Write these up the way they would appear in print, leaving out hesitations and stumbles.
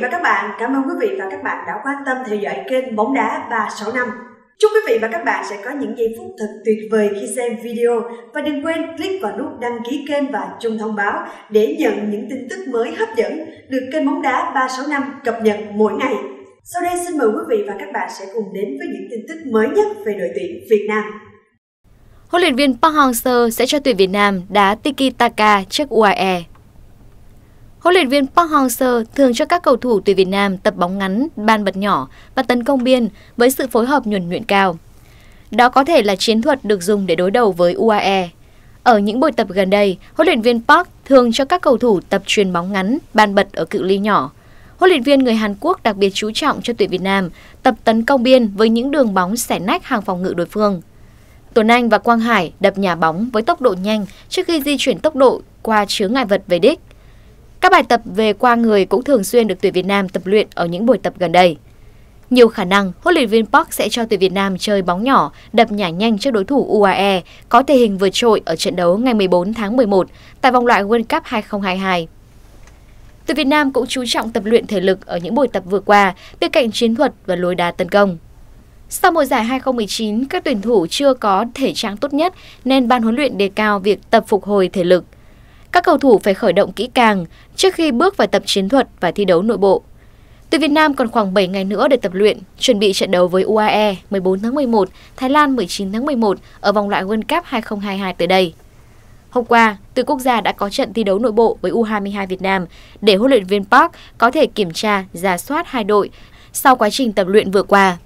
và các bạn, cảm ơn quý vị và các bạn đã quan tâm theo dõi kênh Bóng Đá 365. Chúc quý vị và các bạn sẽ có những giây phút thật tuyệt vời khi xem video và đừng quên click vào nút đăng ký kênh và chuông thông báo để nhận những tin tức mới hấp dẫn được kênh Bóng Đá 365 cập nhật mỗi ngày. Sau đây xin mời quý vị và các bạn sẽ cùng đến với những tin tức mới nhất về đội tuyển Việt Nam. Huấn luyện viên Park Hang-seo sẽ cho tuyển Việt Nam đá tiki-taka trước UAE. Huấn luyện viên Park Hang-seo thường cho các cầu thủ tuyển Việt Nam tập bóng ngắn, ban bật nhỏ và tấn công biên với sự phối hợp nhuần nhuyễn cao. Đó có thể là chiến thuật được dùng để đối đầu với UAE. Ở những buổi tập gần đây, huấn luyện viên Park thường cho các cầu thủ tập chuyền bóng ngắn, ban bật ở cự ly nhỏ. Huấn luyện viên người Hàn Quốc đặc biệt chú trọng cho tuyển Việt Nam tập tấn công biên với những đường bóng xẻ nách hàng phòng ngự đối phương. Tuấn Anh và Quang Hải đập nhả bóng với tốc độ nhanh trước khi di chuyển tốc độ qua chướng ngại vật về đích. Các bài tập về qua người cũng thường xuyên được tuyển Việt Nam tập luyện ở những buổi tập gần đây. Nhiều khả năng huấn luyện viên Park sẽ cho tuyển Việt Nam chơi bóng nhỏ, đập nhả nhanh trước đối thủ UAE có thể hình vượt trội ở trận đấu ngày 14 tháng 11 tại vòng loại World Cup 2022. Tuyển Việt Nam cũng chú trọng tập luyện thể lực ở những buổi tập vừa qua bên cạnh chiến thuật và lối đá tấn công. Sau mùa giải 2019, các tuyển thủ chưa có thể trạng tốt nhất nên ban huấn luyện đề cao việc tập phục hồi thể lực. Các cầu thủ phải khởi động kỹ càng trước khi bước vào tập chiến thuật và thi đấu nội bộ. Tuyển Việt Nam còn khoảng 7 ngày nữa để tập luyện, chuẩn bị trận đấu với UAE 14 tháng 11, Thái Lan 19 tháng 11 ở vòng loại World Cup 2022 tới đây. Hôm qua, tuyển quốc gia đã có trận thi đấu nội bộ với U22 Việt Nam để huấn luyện viên Park có thể kiểm tra, rà soát hai đội sau quá trình tập luyện vừa qua.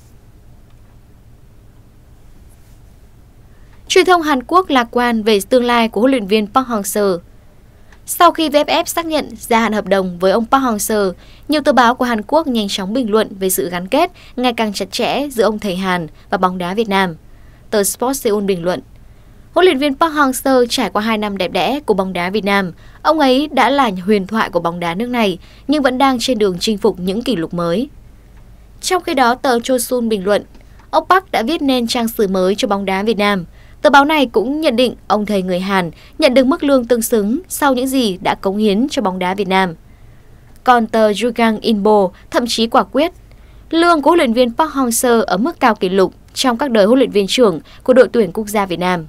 Truyền thông Hàn Quốc lạc quan về tương lai của huấn luyện viên Park Hang-seo. Sau khi VFF xác nhận gia hạn hợp đồng với ông Park Hang-seo, nhiều tờ báo của Hàn Quốc nhanh chóng bình luận về sự gắn kết ngày càng chặt chẽ giữa ông thầy Hàn và bóng đá Việt Nam. Tờ Sport Seoul bình luận: huấn luyện viên Park Hang-seo trải qua 2 năm đẹp đẽ của bóng đá Việt Nam. Ông ấy đã là huyền thoại của bóng đá nước này, nhưng vẫn đang trên đường chinh phục những kỷ lục mới. Trong khi đó, tờ Chosun bình luận: ông Park đã viết nên trang sử mới cho bóng đá Việt Nam. Tờ báo này cũng nhận định ông thầy người Hàn nhận được mức lương tương xứng sau những gì đã cống hiến cho bóng đá Việt Nam. Còn tờ Jugang Inbo thậm chí quả quyết, lương của huấn luyện viên Park Hang-seo ở mức cao kỷ lục trong các đời huấn luyện viên trưởng của đội tuyển quốc gia Việt Nam.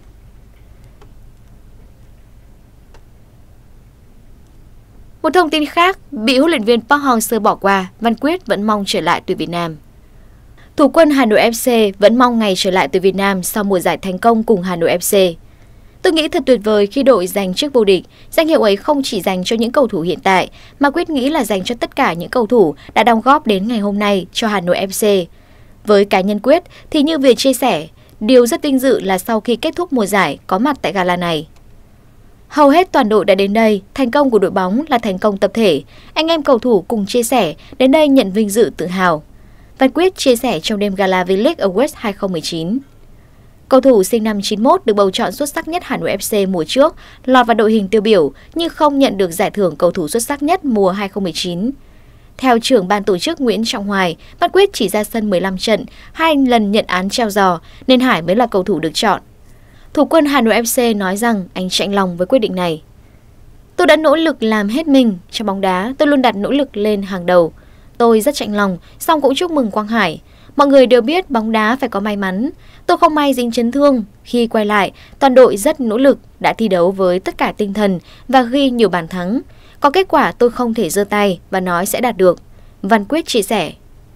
Một thông tin khác bị huấn luyện viên Park Hang-seo bỏ qua, Văn Quyết vẫn mong trở lại tuyển Việt Nam. Thủ quân Hà Nội FC vẫn mong ngày trở lại tuyển Việt Nam sau mùa giải thành công cùng Hà Nội FC. Tôi nghĩ thật tuyệt vời khi đội giành chức vô địch. Danh hiệu ấy không chỉ dành cho những cầu thủ hiện tại, mà Quyết nghĩ là dành cho tất cả những cầu thủ đã đóng góp đến ngày hôm nay cho Hà Nội FC. Với cá nhân Quyết thì như Việt chia sẻ, điều rất vinh dự là sau khi kết thúc mùa giải có mặt tại gala này. Hầu hết toàn đội đã đến đây, thành công của đội bóng là thành công tập thể. Anh em cầu thủ cùng chia sẻ, đến đây nhận vinh dự tự hào. Văn Quyết chia sẻ trong đêm gala V-League Awards 2019. Cầu thủ sinh năm 91 được bầu chọn xuất sắc nhất Hà Nội FC mùa trước, lọt vào đội hình tiêu biểu nhưng không nhận được giải thưởng cầu thủ xuất sắc nhất mùa 2019. Theo trưởng ban tổ chức Nguyễn Trọng Hoài, Văn Quyết chỉ ra sân 15 trận, 2 lần nhận án treo giò nên Hải mới là cầu thủ được chọn. Thủ quân Hà Nội FC nói rằng anh chạnh lòng với quyết định này. Tôi đã nỗ lực làm hết mình trong bóng đá, tôi luôn đặt nỗ lực lên hàng đầu. Tôi rất chạnh lòng, song cũng chúc mừng Quang Hải. Mọi người đều biết bóng đá phải có may mắn. Tôi không may dính chấn thương. Khi quay lại, toàn đội rất nỗ lực, đã thi đấu với tất cả tinh thần và ghi nhiều bàn thắng. Có kết quả tôi không thể giơ tay và nói sẽ đạt được. Văn Quyết chia sẻ.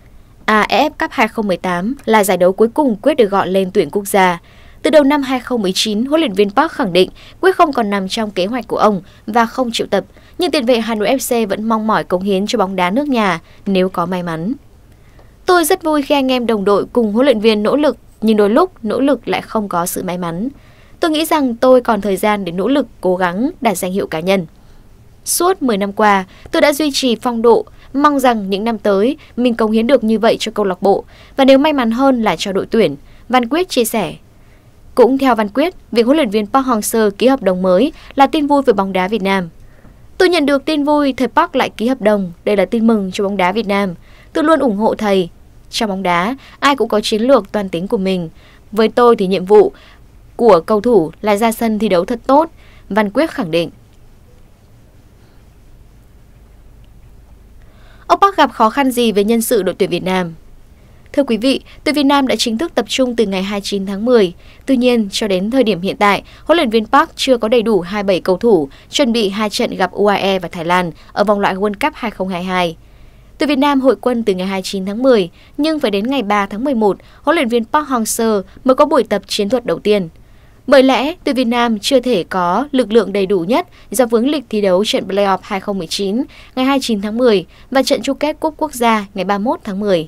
AFF Cup 2018 là giải đấu cuối cùng Quyết được gọi lên tuyển quốc gia. Từ đầu năm 2019, huấn luyện viên Park khẳng định Quyết không còn nằm trong kế hoạch của ông và không triệu tập, nhưng tiền vệ Hà Nội FC vẫn mong mỏi cống hiến cho bóng đá nước nhà nếu có may mắn. Tôi rất vui khi anh em đồng đội cùng huấn luyện viên nỗ lực, nhưng đôi lúc nỗ lực lại không có sự may mắn. Tôi nghĩ rằng tôi còn thời gian để nỗ lực cố gắng đạt danh hiệu cá nhân. Suốt 10 năm qua, tôi đã duy trì phong độ, mong rằng những năm tới mình cống hiến được như vậy cho câu lạc bộ và nếu may mắn hơn là cho đội tuyển, Văn Quyết chia sẻ. Cũng theo Văn Quyết, việc huấn luyện viên Park Hang-seo ký hợp đồng mới là tin vui với bóng đá Việt Nam. Tôi nhận được tin vui thầy Park lại ký hợp đồng, đây là tin mừng cho bóng đá Việt Nam. Tôi luôn ủng hộ thầy. Trong bóng đá, ai cũng có chiến lược toan tính của mình. Với tôi thì nhiệm vụ của cầu thủ là ra sân thi đấu thật tốt, Văn Quyết khẳng định. Ông Park gặp khó khăn gì về nhân sự đội tuyển Việt Nam? Thưa quý vị, tuyển Việt Nam đã chính thức tập trung từ ngày 29 tháng 10. Tuy nhiên, cho đến thời điểm hiện tại, huấn luyện viên Park chưa có đầy đủ 27 cầu thủ chuẩn bị 2 trận gặp UAE và Thái Lan ở vòng loại World Cup 2022. Tuyển Việt Nam hội quân từ ngày 29 tháng 10, nhưng phải đến ngày 3 tháng 11, huấn luyện viên Park Hang-seo mới có buổi tập chiến thuật đầu tiên. Bởi lẽ, tuyển Việt Nam chưa thể có lực lượng đầy đủ nhất do vướng lịch thi đấu trận Playoff 2019 ngày 29 tháng 10 và trận chung kết Cúp Quốc gia ngày 31 tháng 10.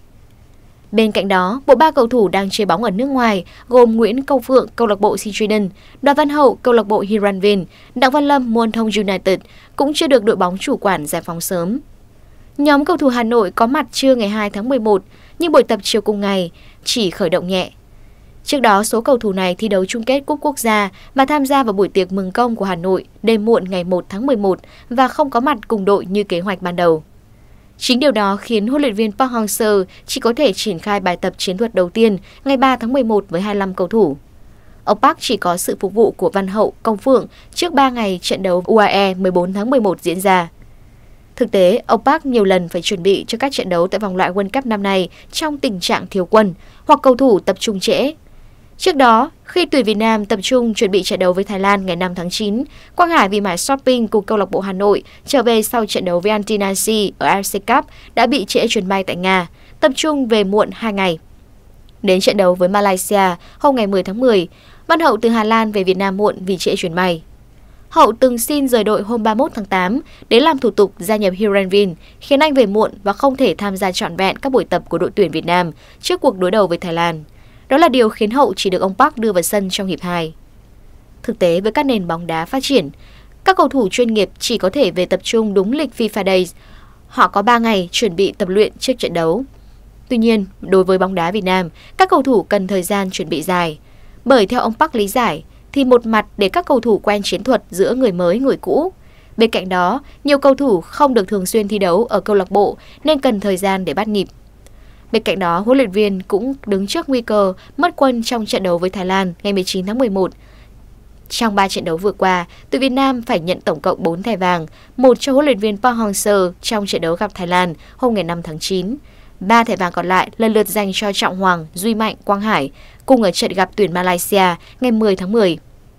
Bên cạnh đó, bộ 3 cầu thủ đang chơi bóng ở nước ngoài gồm Nguyễn Công Phượng, câu lạc bộ Sintradon, Đoàn Văn Hậu, câu lạc bộ Hiranvin, Đặng Văn Lâm, Muôn Thông United cũng chưa được đội bóng chủ quản giải phóng sớm. Nhóm cầu thủ Hà Nội có mặt trưa ngày 2 tháng 11, nhưng buổi tập chiều cùng ngày chỉ khởi động nhẹ. Trước đó, số cầu thủ này thi đấu chung kết Cúp Quốc gia và tham gia vào buổi tiệc mừng công của Hà Nội đêm muộn ngày 1 tháng 11 và không có mặt cùng đội như kế hoạch ban đầu. Chính điều đó khiến huấn luyện viên Park Hang-seo chỉ có thể triển khai bài tập chiến thuật đầu tiên ngày 3 tháng 11 với 25 cầu thủ. Ông Park chỉ có sự phục vụ của Văn Hậu, Công Phượng trước 3 ngày trận đấu UAE 14 tháng 11 diễn ra. Thực tế, ông Park nhiều lần phải chuẩn bị cho các trận đấu tại vòng loại World Cup năm nay trong tình trạng thiếu quân hoặc cầu thủ tập trung trễ. Trước đó, khi tuyển Việt Nam tập trung chuẩn bị trận đấu với Thái Lan ngày 5 tháng 9, Quang Hải vì mải shopping cùng câu lạc bộ Hà Nội trở về sau trận đấu với Antinasi ở AFC Cup đã bị trễ chuyến bay tại Nga, tập trung về muộn 2 ngày. Đến trận đấu với Malaysia hôm ngày 10 tháng 10, Văn Hậu từ Hà Lan về Việt Nam muộn vì trễ chuyến bay. Hậu từng xin rời đội hôm 31 tháng 8 để làm thủ tục gia nhập Hiranvin, khiến anh về muộn và không thể tham gia trọn vẹn các buổi tập của đội tuyển Việt Nam trước cuộc đối đầu với Thái Lan. Đó là điều khiến Hậu chỉ được ông Park đưa vào sân trong hiệp 2. Thực tế, với các nền bóng đá phát triển, các cầu thủ chuyên nghiệp chỉ có thể về tập trung đúng lịch FIFA Days. Họ có 3 ngày chuẩn bị tập luyện trước trận đấu. Tuy nhiên, đối với bóng đá Việt Nam, các cầu thủ cần thời gian chuẩn bị dài. Bởi theo ông Park lý giải, thì một mặt để các cầu thủ quen chiến thuật giữa người mới người cũ. Bên cạnh đó, nhiều cầu thủ không được thường xuyên thi đấu ở câu lạc bộ nên cần thời gian để bắt nhịp. Bên cạnh đó, huấn luyện viên cũng đứng trước nguy cơ mất quân trong trận đấu với Thái Lan ngày 19 tháng 11. Trong 3 trận đấu vừa qua, tuyển Việt Nam phải nhận tổng cộng 4 thẻ vàng, một cho huấn luyện viên Park Hang-seo trong trận đấu gặp Thái Lan hôm ngày 5 tháng 9. 3 thẻ vàng còn lại lần lượt dành cho Trọng Hoàng, Duy Mạnh, Quang Hải, cùng ở trận gặp tuyển Malaysia ngày 10 tháng 10.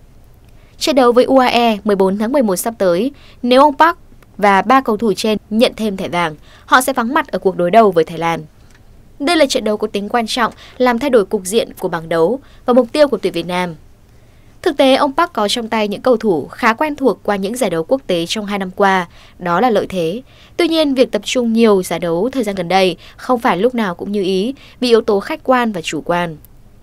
Trận đấu với UAE 14 tháng 11 sắp tới, nếu ông Park và 3 cầu thủ trên nhận thêm thẻ vàng, họ sẽ vắng mặt ở cuộc đối đầu với Thái Lan. Đây là trận đấu có tính quan trọng làm thay đổi cục diện của bảng đấu và mục tiêu của tuyển Việt Nam. Thực tế, ông Park có trong tay những cầu thủ khá quen thuộc qua những giải đấu quốc tế trong 2 năm qua, đó là lợi thế. Tuy nhiên, việc tập trung nhiều giải đấu thời gian gần đây không phải lúc nào cũng như ý vì yếu tố khách quan và chủ quan.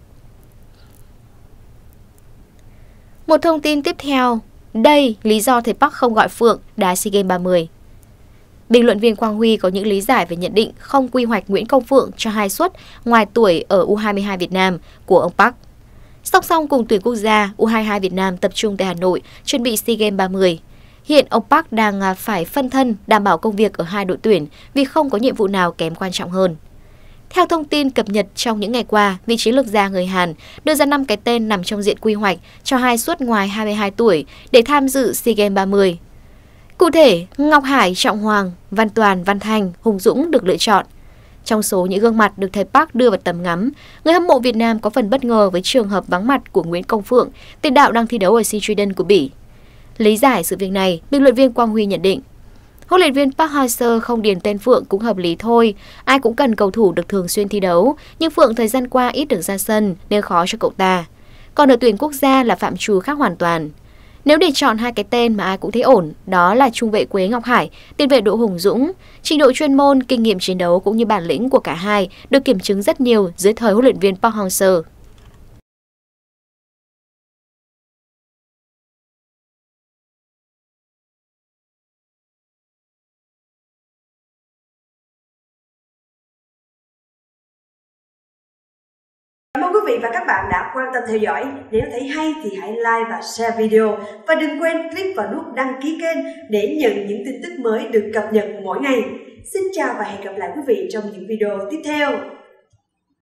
Một thông tin tiếp theo, đây lý do thầy Park không gọi Phượng đá SEA Games 30. Bình luận viên Quang Huy có những lý giải về nhận định không quy hoạch Nguyễn Công Phượng cho 2 suất ngoài tuổi ở U22 Việt Nam của ông Park. Song song cùng tuyển quốc gia, U22 Việt Nam tập trung tại Hà Nội chuẩn bị SEA Games 30. Hiện ông Park đang phải phân thân đảm bảo công việc ở 2 đội tuyển vì không có nhiệm vụ nào kém quan trọng hơn. Theo thông tin cập nhật trong những ngày qua, vị chiến lược gia người Hàn đưa ra 5 cái tên nằm trong diện quy hoạch cho 2 suất ngoài 22 tuổi để tham dự SEA Games 30. Cụ thể, Ngọc Hải, Trọng Hoàng, Văn Toàn, Văn Thành, Hùng Dũng được lựa chọn. Trong số những gương mặt được thầy Park đưa vào tầm ngắm, người hâm mộ Việt Nam có phần bất ngờ với trường hợp vắng mặt của Nguyễn Công Phượng, tiền đạo đang thi đấu ở Sintradon của Bỉ. Lý giải sự việc này, bình luận viên Quang Huy nhận định, huấn luyện viên Park Hang-seo không điền tên Phượng cũng hợp lý thôi, ai cũng cần cầu thủ được thường xuyên thi đấu, nhưng Phượng thời gian qua ít được ra sân nên khó cho cậu ta. Còn ở tuyển quốc gia là phạm trù khác hoàn toàn. Nếu để chọn 2 cái tên mà ai cũng thấy ổn, đó là trung vệ Quế Ngọc Hải, tiền vệ Đỗ Hùng Dũng. Trình độ chuyên môn, kinh nghiệm chiến đấu cũng như bản lĩnh của cả hai được kiểm chứng rất nhiều dưới thời huấn luyện viên Park Hang-seo. Cảm ơn quý vị và các bạn đã quan tâm theo dõi. Nếu thấy hay thì hãy like và share video. Và đừng quên click vào nút đăng ký kênh để nhận những tin tức mới được cập nhật mỗi ngày. Xin chào và hẹn gặp lại quý vị trong những video tiếp theo.